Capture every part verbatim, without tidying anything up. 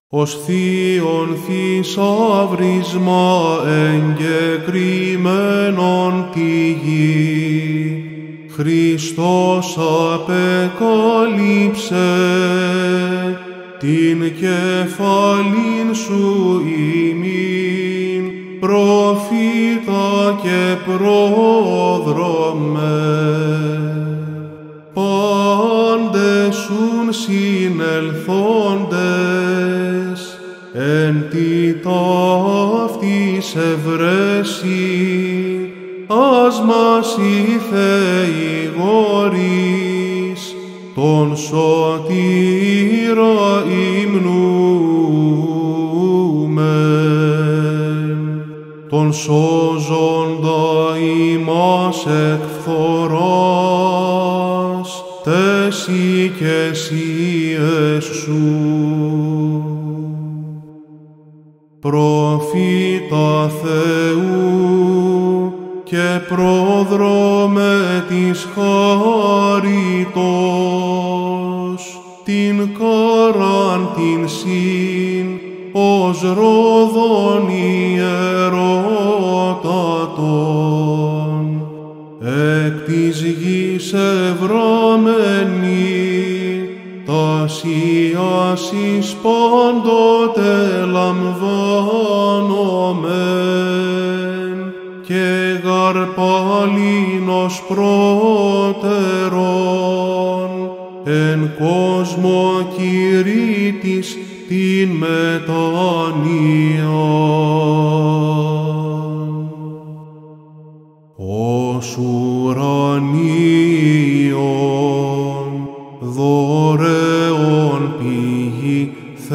ως θείον θησαύρισμα εγκεκριμένον τη γη, Χριστός απεκάλυψε την κεφαλήν σου ημίν, προφήτα και πρόδρομε. Πάντες σουν συνελθόντες, εν τη ταύτης ευρέσει, ας μας η Θεή γόρις, τον σωτήρα υμνούμεν, τον σώζοντα ημάς εκ φθοράς, τες οικεσίες σου. Προφήτα Θεού και πρόδρομε της χάριτος, την καράν την συν ως ρόδον ιερότατον, εκ της γης ευραμενή, τας ιάσεις πάντοτε λαμβάνομεν, και γαρπάλινος πρώτερον, εν κόσμο κηρύττεις την μετάνοια. Ως ουρανίων δωρεών πηγή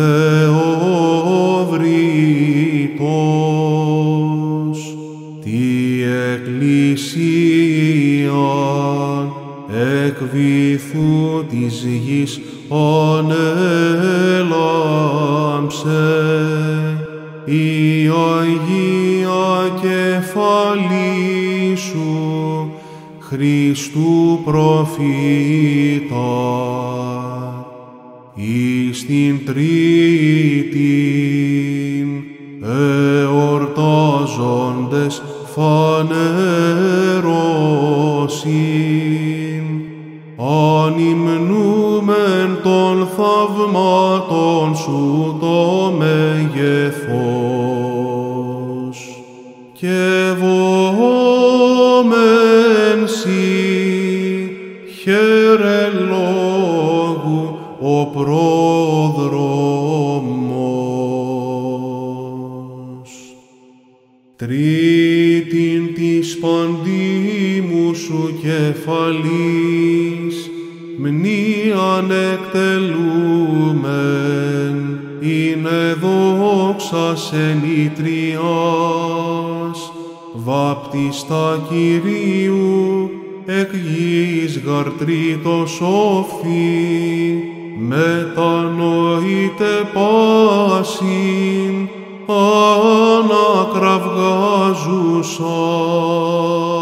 Θεόβρητος, τη εκκλησίαν εκ βυθού της γης ανέλαμψε, η Αγία κεφαλή σου, Χριστού προφήτα, εις την τρίτην εορτάζοντες φανερώσιν, ανυμνούμεν των θαυμάτων σου το μέγεθος, και βόμεν σοι χαίρε λόγου ο πρόδρομος. Τρίτην της παντήμου σου κεφαλής, μνήαν εκτελούμεν, είναι δόξας ενήτριας, βάπτιστα Κυρίου, εκ γης γαρ τρίτος όφθη, μετανοείται πάσιν, ανακραυγάζουσα.